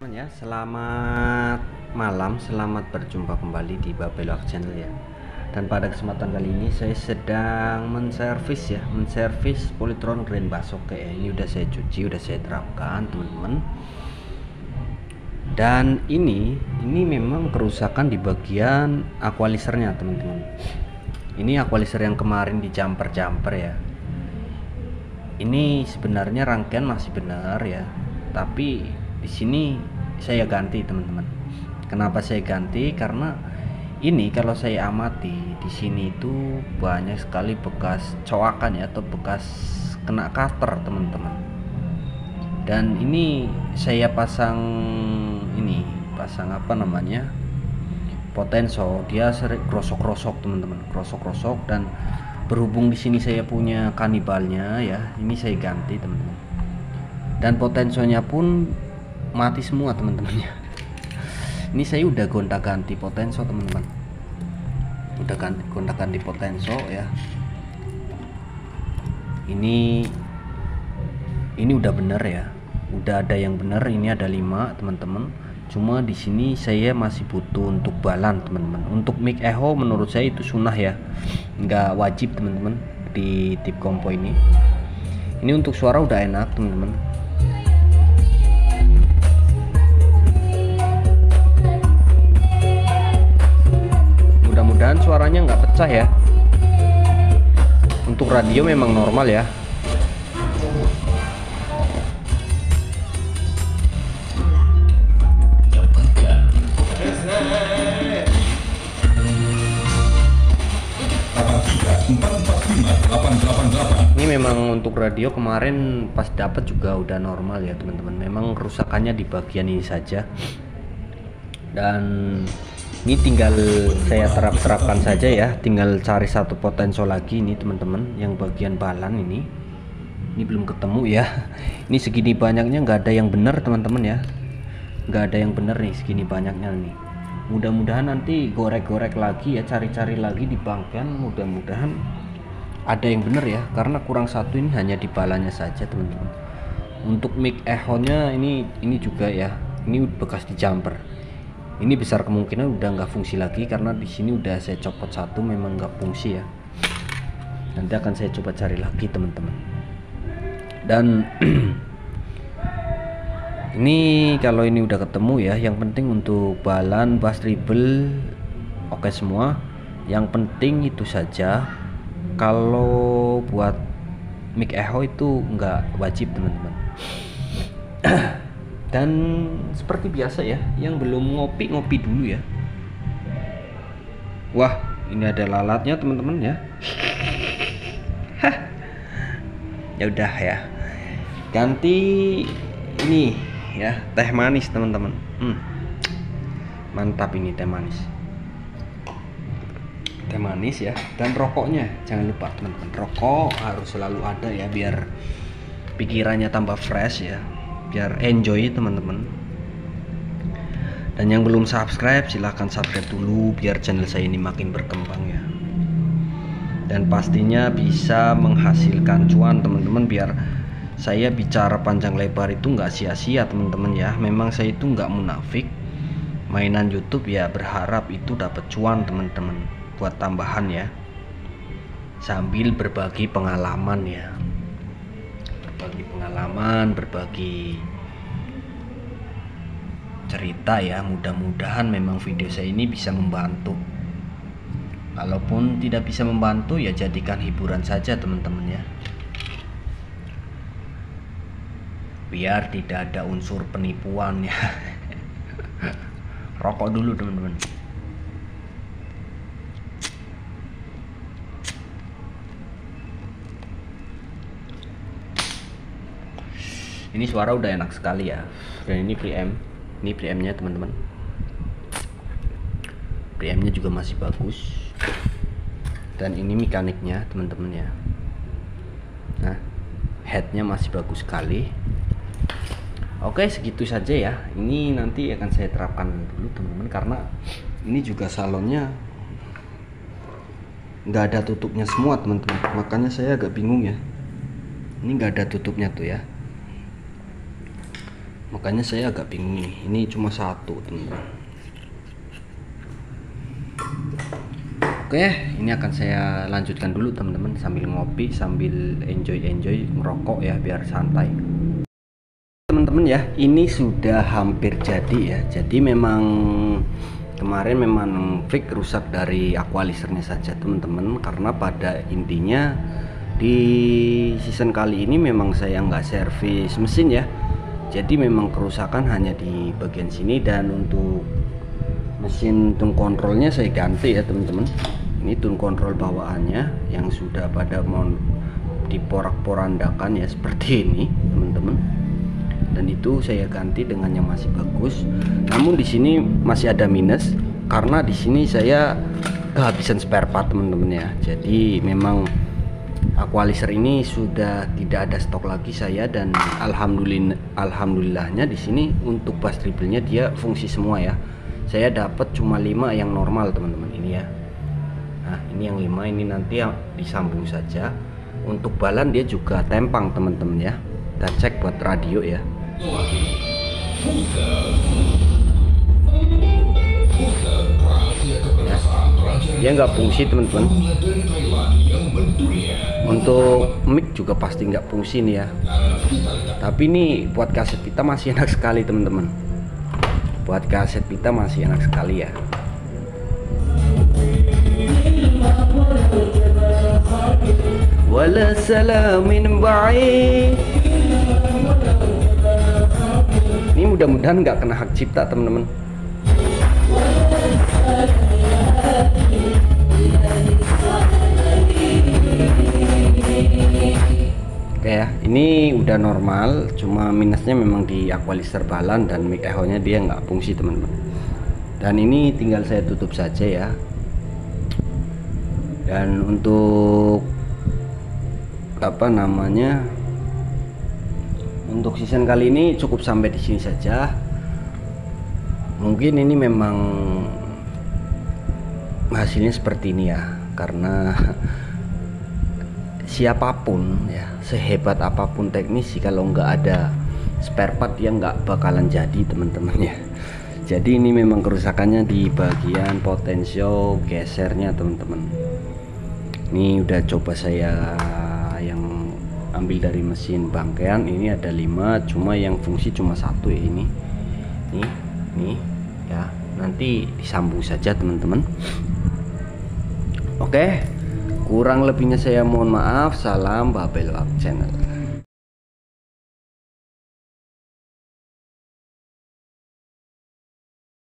teman-teman ya, selamat malam, selamat berjumpa kembali di Babelok Channel ya. Dan pada kesempatan kali ini saya sedang menservis Polytron Green Basoke ya. Ini udah saya cuci, udah saya terapkan teman-teman. Dan ini memang kerusakan di bagian aqualisernya teman-teman. Ini aqualiser yang kemarin di jumper ya. Ini sebenarnya rangkaian masih benar ya, tapi di sini saya ganti teman-teman. Kenapa saya ganti? Karena ini kalau saya amati di sini itu banyak sekali bekas coakan ya, atau bekas kena cutter teman-teman. Dan ini saya pasang apa namanya, potenso, dia sering krosok teman-teman, krosok dan berhubung di sini saya punya kanibalnya ya, ini saya ganti teman-teman. Dan potensonya pun mati semua teman-teman ya. Ini saya udah gonta-ganti potenso teman-teman, udah gonta-ganti potenso ya. Ini udah bener ya, udah ada yang bener. Ini ada 5 teman-teman. Cuma di sini saya masih butuh untuk balan teman-teman. Untuk mic echo menurut saya itu sunnah ya, nggak wajib teman-teman di tip kompo ini. Ini untuk suara udah enak teman-teman. Mudah-mudahan suaranya nggak pecah ya. Untuk radio memang normal ya. Ini memang untuk radio kemarin pas dapat juga udah normal ya teman-teman. Memang kerusakannya di bagian ini saja. Dan ini tinggal saya terapkan saja ya. Tinggal cari satu potenso lagi ini teman-teman, yang bagian balan ini belum ketemu ya. Ini segini banyaknya nggak ada yang benar teman-teman ya. Nggak ada yang benar nih, segini banyaknya nih. Mudah-mudahan nanti gorek-gorek lagi ya, cari-cari lagi di bangken, mudah-mudahan ada yang bener ya, karena kurang satu ini hanya di balanya saja teman-teman. Untuk mic echo nya ini juga ya, ini bekas di jumper. Ini besar kemungkinan udah nggak fungsi lagi, karena di sini udah saya copot satu, memang nggak fungsi ya. Nanti akan saya coba cari lagi teman-teman. Dan ini kalau ini udah ketemu ya, yang penting untuk balan, bass, treble oke semua. Yang penting itu saja. Kalau buat mic echo itu nggak wajib teman-teman. Dan seperti biasa ya, yang belum ngopi dulu ya. Wah, ini ada lalatnya teman-teman ya. Ya udah ya, ganti ini ya, teh manis teman-teman. Mantap ini teh manis ya. Dan rokoknya jangan lupa teman-teman, rokok harus selalu ada ya, biar pikirannya tambah fresh ya, biar enjoy teman-teman. Dan yang belum subscribe silahkan subscribe dulu, biar channel saya ini makin berkembang ya. Dan pastinya bisa menghasilkan cuan teman-teman, biar saya bicara panjang lebar itu nggak sia-sia teman-teman ya. Memang saya itu nggak munafik, mainan YouTube ya berharap itu dapat cuan teman-teman, buat tambahan ya, sambil berbagi pengalaman ya, berbagi cerita ya. Mudah-mudahan memang video saya ini bisa membantu. Kalaupun tidak bisa membantu ya jadikan hiburan saja teman-teman ya, biar tidak ada unsur penipuan ya. Rokok dulu teman-teman. Ini suara udah enak sekali ya. Dan ini preamp, ini preampnya teman-teman. Preampnya juga masih bagus. Dan ini mekaniknya teman-teman ya. Nah, headnya masih bagus sekali. Oke, segitu saja ya. Ini nanti akan saya terapkan dulu teman-teman, karena ini juga salonnya nggak ada tutupnya semua teman-teman. Makanya saya agak bingung ya. Ini nggak ada tutupnya tuh ya. Makanya saya agak bingung ini cuma satu teman-teman. Oke, ini akan saya lanjutkan dulu teman-teman, sambil ngopi, sambil enjoy ngerokok ya, biar santai. Teman-teman ya, ini sudah hampir jadi ya. Jadi memang kemarin memang fix rusak dari aqualisernya saja teman-teman, karena pada intinya di season kali ini memang saya nggak servis mesin ya. Jadi memang kerusakan hanya di bagian sini, dan untuk mesin tune kontrolnya saya ganti ya teman-teman. Ini tune kontrol bawaannya yang sudah pada mau diporak-porandakan ya, seperti ini teman-teman. Dan itu saya ganti dengan yang masih bagus. Namun di sini masih ada minus karena di sini saya kehabisan spare part teman-teman ya. Jadi memang aqualiser ini sudah tidak ada stok lagi saya, dan alhamdulillahnya di sini untuk bus triple-nya dia fungsi semua ya. Saya dapat cuma 5 yang normal teman-teman ini ya. Nah ini yang 5 ini nanti yang disambung saja. Untuk balan dia juga tempang teman-teman ya. Kita cek buat radio ya. Dia nggak fungsi teman-teman. Untuk mic juga pasti nggak fungsi nih ya. Tapi ini buat kaset pita masih enak sekali teman-teman. Buat kaset pita masih enak sekali ya. Wala salamin ba'id. Ini mudah-mudahan nggak kena hak cipta teman-teman. Oke ya, ini udah normal, cuma minusnya memang di aqualiser balan dan mic echo nya dia nggak fungsi teman-teman. Dan ini tinggal saya tutup saja ya. Dan untuk apa namanya, untuk season kali ini cukup sampai di sini saja. Mungkin ini memang hasilnya seperti ini ya, karena siapapun ya, sehebat apapun teknisi, kalau nggak ada spare part dia nggak bakalan jadi teman-teman ya. Jadi ini memang kerusakannya di bagian potensio gesernya teman-teman. Ini udah coba saya yang ambil dari mesin bangkean, ini ada 5, cuma yang fungsi cuma 1 ya ini. Nih ya, nanti disambung saja teman-teman. Oke, kurang lebihnya saya mohon maaf. Salam Babel Wab Channel.